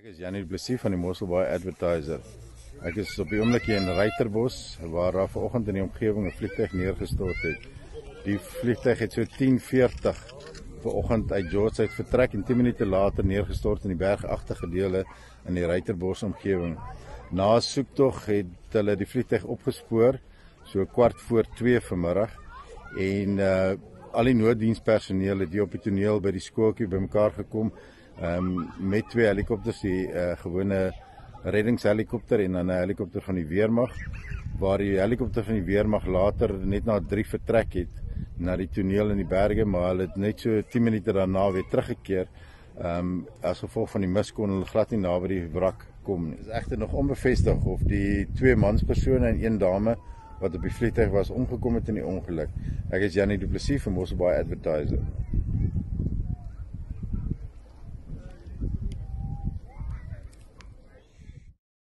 Ek is Janie Du Plessis van die Mosselbaai Advertiser. Ek is op die oomblik hier in Ruiterbos waar daar vanoggend in die omgewing 'n vliegtuig neergestort het. Die vliegtuig het so 10:40 vanoggend uit George uit vertrek en 10 minute later neergestort in die bergagtige dele in die Ruiterbos omgewing. Na soektog het hulle die vliegtuig opgespoor so 1:15 vanmiddag en al die nooddienspersoneel het hier op die toneel by die skooltjie bymekaar gekom met 2 helikopters, die gewone reddingshelikopter en dan 'n helikopter van die weermag, waar die helikopter van die weermag later net na 3 vertrek het na die toneel in die berge, maar hulle het net so 10 minute daarna weer teruggekeer. As gevolg van die mis kon hulle glad nie naby die wrak kom nie. Dit is egter nog onbevestig of die 2 manspersone en 1 dame wat op die vliegtuig was omgekom het in die ongeluk. Ek is Janie Du Plessis van Mosselbaai Advertiser.